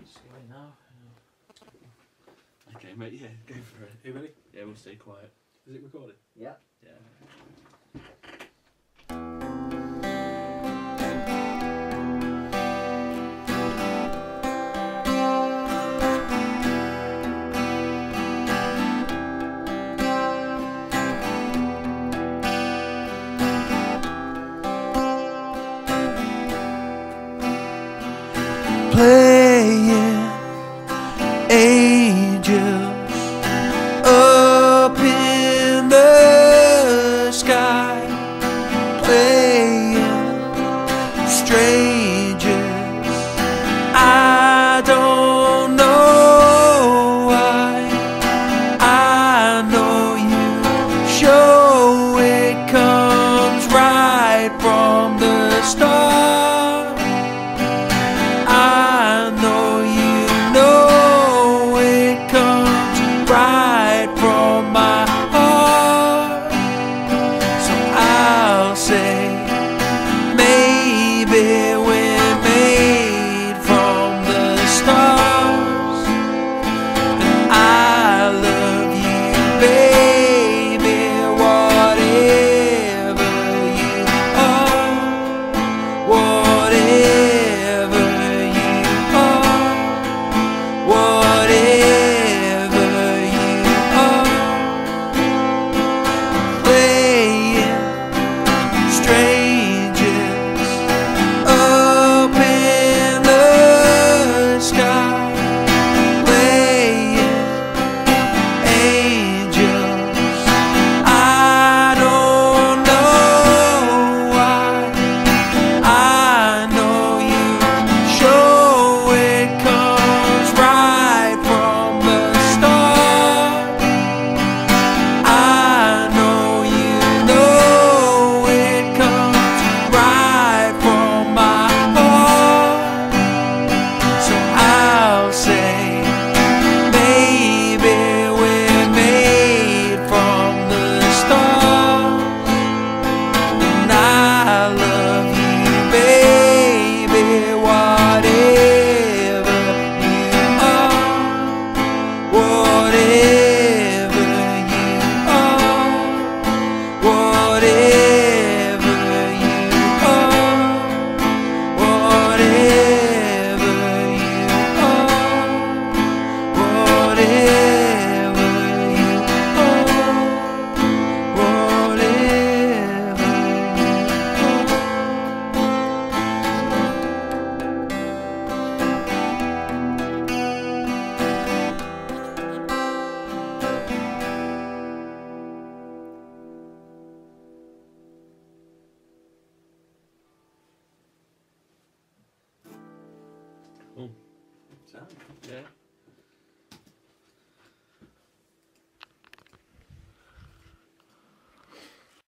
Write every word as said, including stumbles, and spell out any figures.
Just wait now. Okay, mate, yeah, go for it. Are you ready? Yeah, we'll stay quiet. Is it recording? Yeah. Yeah. Playing angels up in the sky, playing strangers. I don't know why. I know you show it comes right from the start. I know you know it comes right from my heart. So I'll say maybe we're made from the stars. And I love you, baby, whatever you are, whatever. Oh, sound, yeah.